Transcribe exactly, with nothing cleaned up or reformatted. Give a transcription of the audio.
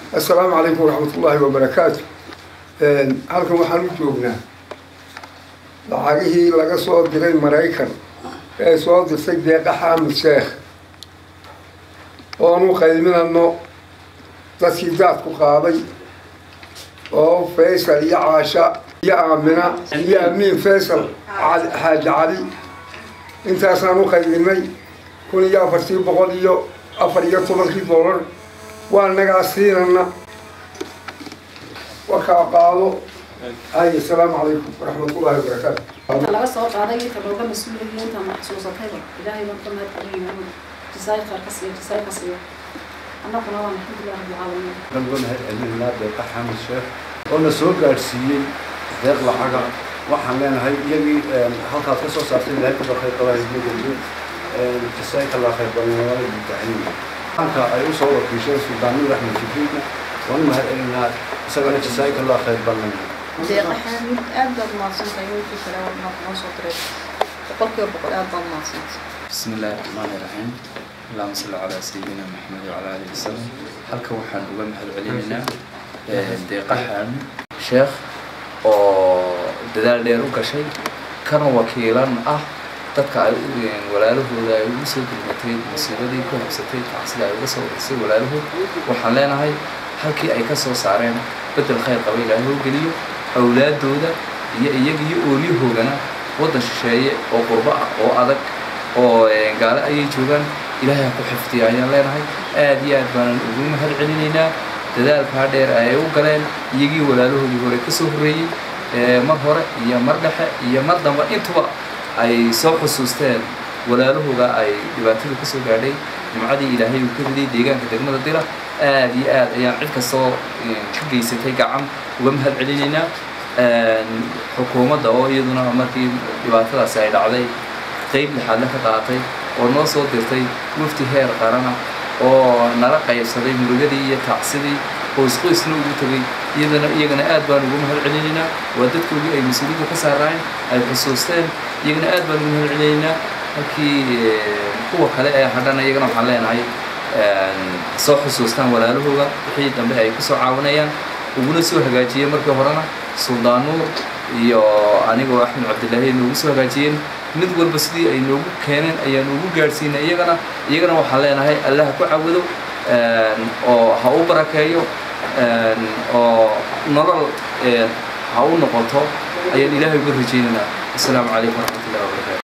السلام عليكم ورحمة الله وبركاته. halkan waxaan u joognaa lacagihii laga soo diray Mareykan ee soo dirtay deeqa Xaamid Sheekh oo aanu qayminano dadkii daadku qaaday oo Faysal iyo Caasha iyo Aamina iyo Amiin Faysal Xaaji Cali intaasaan u qayminay kun iyo afar boqol iyo afar iyo toban dollar waan naga siinana وكاقالو أي السلام عليكم ورحمة الله وبركاته. الله سوى قاضي تبغى مسؤولية أنت محسوسة كذا إلهي وكم هتقولين جزاي خرقسية جزاي قصية أنا كنا الحمد لله رب العالمين. نقول هذا الناس دقة حامد الشيخ قلنا سوق قارسيين دقة حاجة وحنا هاي يجي حلقة قصص عشان هاي كذا خير الله يجزيه جزاي الله خير بالله بالتعليم. أنت أيوة صور في شيء سوداني رحمة فينا وأنا هالإنات سبعة جزاك الله خير بالله. دقة حامد أبدأ ماصن تيجي في كلام نقص وترد بقول كيف بقول أبدأ ماصن. بسم الله الرحمن الرحيم. اللهم صل على سيدنا محمد وعلى آله وسلم. هل كوحنا وجمع العلينا دقة حامد شيخ أو دلال ليرو كشيء كان وكيلا أه تبقى ولا له ولا يوصل كلمتين مصيبة دي كلها ستين تحصل على وصل يصير ولا له وحلنا هاي halkii ay ka soo saareen bedel khayr qaba Ilaahay oo geliyo awlaadooda iyo iyaga iyo oolihoogana wadan shisheeye oo qurba ah oo adag oo gaala ay joogan Ilaahay ku xifdiyo ayaan leenahay aad iyo aad baan ugu mahad celinaynaa dadaalka dheer ay u galeen iyagii walaalahoodii hore ka soo horeeyay mar hore iyo mar dhexe iyo mar dambe intuba ay soo xusuusteen walaalahooda ay dhibaatada ka soo gaadhay jumcadii Ilaahay uu ka riday deegaanka degmada Dira aad iyo aad ayaan cid kastoo ka geysatay gacan uga mahad celinaynaa xukuumadda oo iyaduna markii dhibaatadaas ay dhacday qayb lixaad ka qaadatay oo noo soo dirtay wafdi heer qaran oo nala qaybsaday murugadii iyo tacsidii oo isku isna ugu tagay iyadana iyagana aad baan uga mahad celinaynaa waa dadkoodii ay mas'uuliyadda ka saarayeen ay xusuusteen iyagana aad baan uga mahad celinaynaa halkii kuwa kale ee hadhana iyagana waxaan leenahay soo xusuustaan walaalahooda wixii dambe ay ku soo caawinayaan uguna soo hagaajiyay markii horena Suldaan Nuur iyo anigoo Axmed Cabdilaahi noogu soo hagaajiyeen mid walba sidii ay noogu keeneen ayaan ugu gaarsiinay iyagana iyagana waxaan leenahay Allah ku caawado oo ha u barakeeyo oo nolol ha u noqoto ayaan Ilaahay ugu rajaynaynaa. Assalaamu calaykum wa rahmatullahi wa barakatuh.